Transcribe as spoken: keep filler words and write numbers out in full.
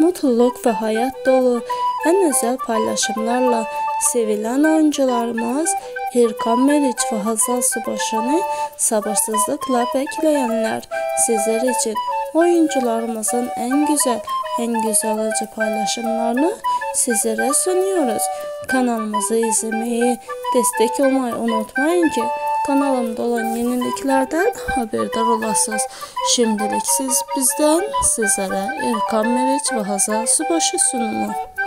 mutluluk ve hayat dolu en özel paylaşımlarla sevilen oyuncularımız Erkan Meriç ve Hazal Subaşı'nı sabırsızlıkla bekleyenler, sizler için oyuncularımızın en güzel, en güzel acı paylaşımlarını sizlere sunuyoruz. Kanalımızı izlemeyi, destek olmayı unutmayın ki kanalımda olan yeniliklerden haberdar olasınız. Şimdilik siz bizden, sizlere Erkan Meriç ve Hazal Subaşı sunumu.